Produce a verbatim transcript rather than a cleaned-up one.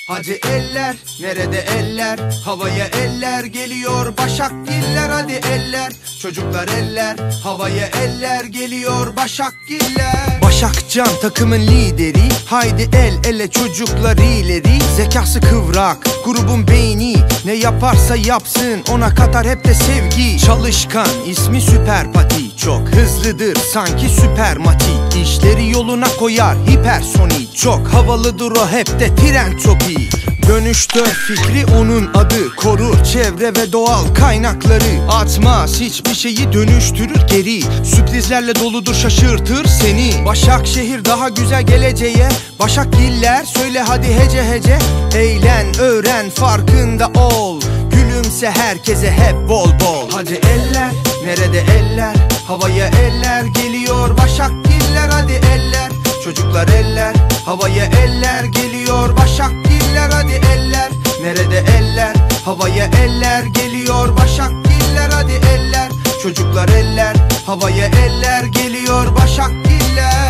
Hadi eller, nerede eller? Havaya eller geliyor, Başakgiller. Hadi eller, çocuklar eller, havaya eller geliyor, Başakgiller. Başakcan takımın lideri, haydi el ele çocuklar ileri. Zekası kıvrak, grubun beyni, ne yaparsa yapsın ona katar hep de sevgi. Çalışkan, ismi Süper Pati, çok hızlıdır sanki Süper Mati. İşleri yoluna koyar hipersonik, çok havalıdır o, hep de tren topi. Dönüştör fikri onun adı, korur çevre ve doğal kaynakları. Atmaz hiçbir şeyi, dönüştürür geri, sürprizlerle doludur, şaşırtır seni. Başakşehir daha güzel geleceğe, Başakgiller söyle hadi hece hece. Eğlen, öğren, farkında ol, gülümse herkese hep bol bol. Hadi eller, nerede eller? Havaya eller geliyor, Başakgiller. Hadi eller, çocuklar eller, havaya eller geliyor, Başakgiller. Hadi eller, nerede eller? Havaya eller geliyor, Başakgiller. Hadi eller, çocuklar eller, havaya eller geliyor, Başakgiller.